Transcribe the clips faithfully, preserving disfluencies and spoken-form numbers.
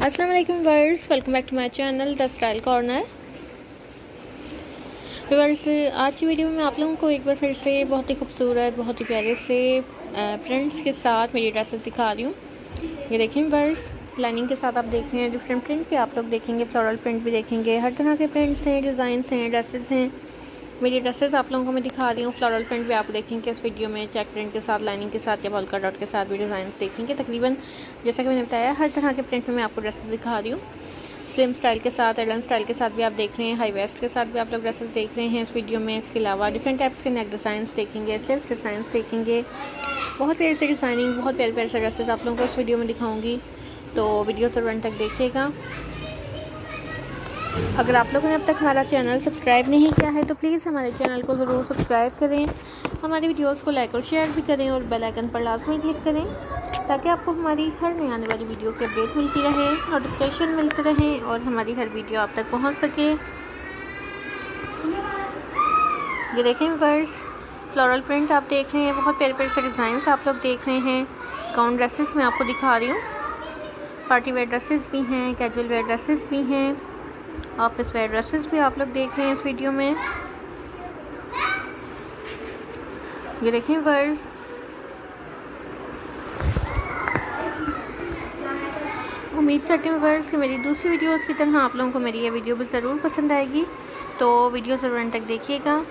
अस्सलाम वालेकुम viewers, welcome back to my channel the style corner. Viewers, आज की वीडियो में आप लोगों को एक बार फिर से बहुत ही खूबसूरत, बहुत ही प्यारे से प्रिंट्स के साथ मेरी ड्रेसेस दिखा रही हूँ। ये देखें व्यूअर्स, लाइनिंग के साथ आप देख रहे हैं। डिफरेंट प्रिंट भी आप लोग देखेंगे, फ्लोरल प्रिंट भी देखेंगे। हर तरह के प्रिंट्स हैं, डिज़ाइंस हैं, ड्रेसेस हैं। मेरी ड्रेसेस आप लोगों को मैं दिखा रही हूँ। फ्लोरल प्रिंट भी आप देखेंगे इस वीडियो में, चेक प्रिंट के साथ, लाइनिंग के साथ या बॉल्का डॉट के साथ भी डिज़ाइन देखेंगे। तकरीबन जैसा कि मैंने बताया, हर तरह के प्रिंट में मैं आपको ड्रेसेस दिखा रही हूँ। स्लिम स्टाइल के साथ, एडन स्टाइल के साथ भी आप देख रहे हैं, हाई वेस्ट के साथ भी आप लोग ड्रेसेस देख रहे हैं इस वीडियो में। इसके अलावा डिफरेंट टाइप्स के नेक डिज़ाइन देखेंगे, स्लीव्स डिज़ाइन देखेंगे। बहुत प्यारे से डिज़ाइनिंग, बहुत प्यारे प्यारे से ड्रेसेस आप लोगों को इस वीडियो में दिखाऊंगी, तो वीडियो जरूर अंत तक देखिएगा। अगर आप लोगों ने अब तक हमारा चैनल सब्सक्राइब नहीं किया है तो प्लीज़ हमारे चैनल को ज़रूर सब्सक्राइब करें, हमारी वीडियोस को लाइक और शेयर भी करें और बेल आइकन पर लाजमी क्लिक करें, ताकि आपको हमारी हर नई आने वाली वीडियो की अपडेट मिलती रहे, नोटिफिकेशन मिलते रहे और हमारी हर वीडियो आप तक पहुंच सके। ये देखें व्यूअर्स, फ्लोरल प्रिंट आप देख रहे हैं, बहुत प्यारे प्यारे से डिज़ाइंस आप लोग देख रहे हैं। गाउन ड्रेसेस मैं आपको दिखा रही हूँ। पार्टी वेयर ड्रेसेस भी हैं, कैजुअल वेयर ड्रेसेस भी हैं, ऑफिस वेयर ड्रेसेस भी आप लोग देख रहे हैं इस वीडियो में। ये देखें व्यूअर्स, उम्मीद करती हूँ व्यूअर्स कि मेरी दूसरी वीडियोस की तरह आप लोगों को मेरी ये वीडियो भी ज़रूर पसंद आएगी, तो वीडियो ज़रूर अंत तक देखिएगा।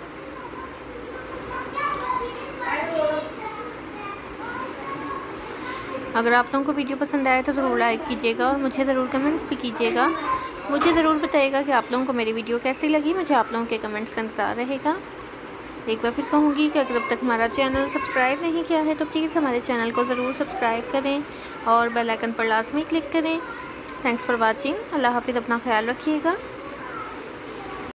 अगर आप लोगों को वीडियो पसंद आए तो ज़रूर लाइक कीजिएगा और मुझे ज़रूर कमेंट्स भी कीजिएगा। मुझे ज़रूर बताइएगा कि आप लोगों को मेरी वीडियो कैसी लगी। मुझे आप लोगों के कमेंट्स का इंतज़ार रहेगा। एक बार फिर कहूँगी कि अगर अब तक हमारा चैनल सब्सक्राइब नहीं किया है तो प्लीज़ हमारे चैनल को ज़रूर सब्सक्राइब करें और बेल आइकन पर लाजमी क्लिक करें। Thanks for watching. अल्लाह हाफिज़, अपना ख्याल रखिएगा।